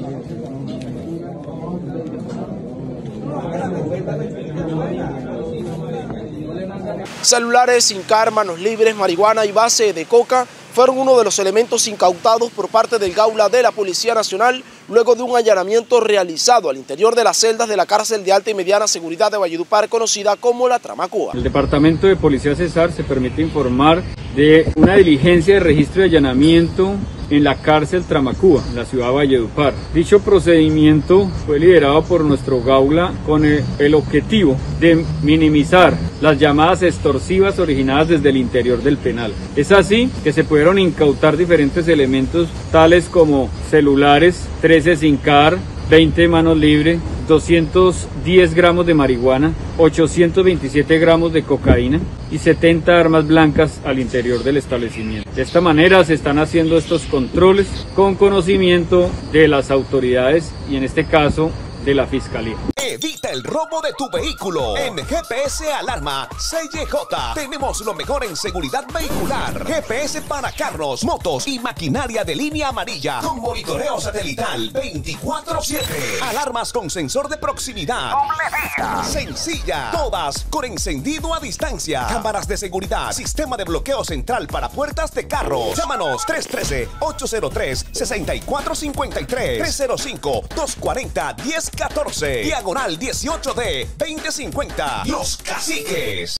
Celulares, SIM-card, manos libres, marihuana y base de coca fueron uno de los elementos incautados por parte del Gaula de la Policía Nacional luego de un allanamiento realizado al interior de las celdas de la cárcel de alta y mediana seguridad de Valledupar, conocida como la Tramacúa. El Departamento de Policía Cesar se permite informar de una diligencia de registro de allanamiento en la cárcel Tramacúa, en la ciudad de Valledupar. Dicho procedimiento fue liderado por nuestro Gaula con el objetivo de minimizar las llamadas extorsivas originadas desde el interior del penal. Es así que se pudieron incautar diferentes elementos tales como celulares, 13 SIM-card, 20 manos libres, 210 gramos de marihuana, 827 gramos de cocaína y 70 armas blancas al interior del establecimiento. De esta manera se están haciendo estos controles con conocimiento de las autoridades y en este caso de la Fiscalía. Evita el robo de tu vehículo. En GPS Alarma CJ tenemos lo mejor en seguridad vehicular. GPS para carros, motos y maquinaria de línea amarilla con monitoreo satelital 24/7. Alarmas con sensor de proximidad. Sencilla. Todas con encendido a distancia. Cámaras de seguridad. Sistema de bloqueo central para puertas de carros. Llámanos 313-803-6453. 305-240-1014. Diagonal 18D 2050. Los Caciques.